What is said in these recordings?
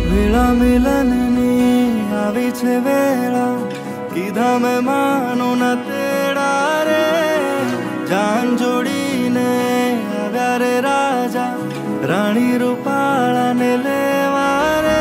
वेला मिलननी આવી છે વેળા કીધા મેં માનો ન તેડા રે જાન જોડીને આવ્યા રે રાજા રાણી રૂપાળાને લેવા રે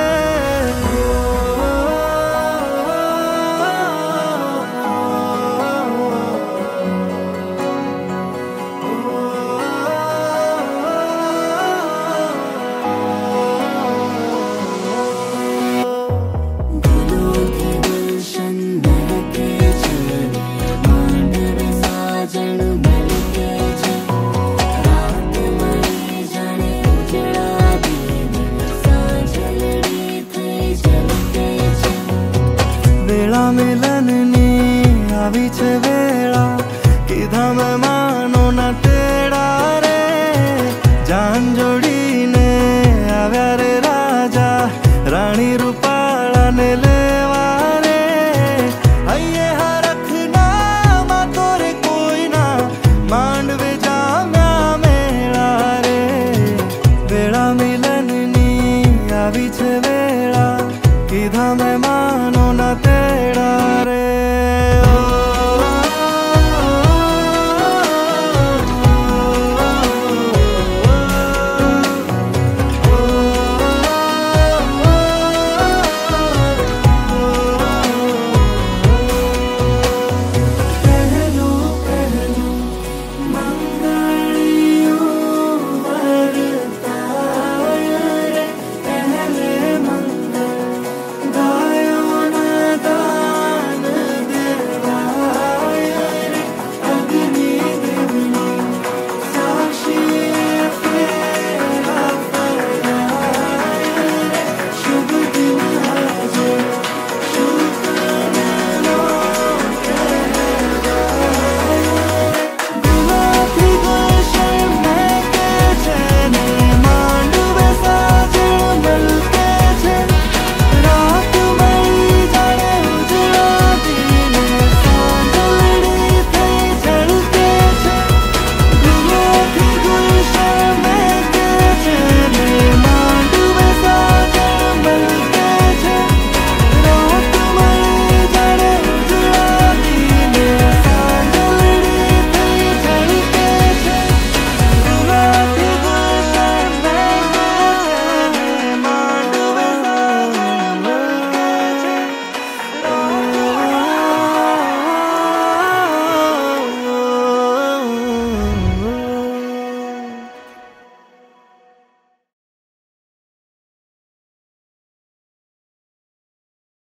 वेला मिलननी આવી છે વેળા કીધા મેં માનો ન તેડા રે જાન જોડીને આવ્યા રે રાજા રાણી રૂપાળાને લેવા રે હૈયે હરખના માં તોરે કોઈના માંડવે જામ્યા મેળા રે વેળા મિલનની આવી છે વેળા કીધા મેં માનો ન તેડા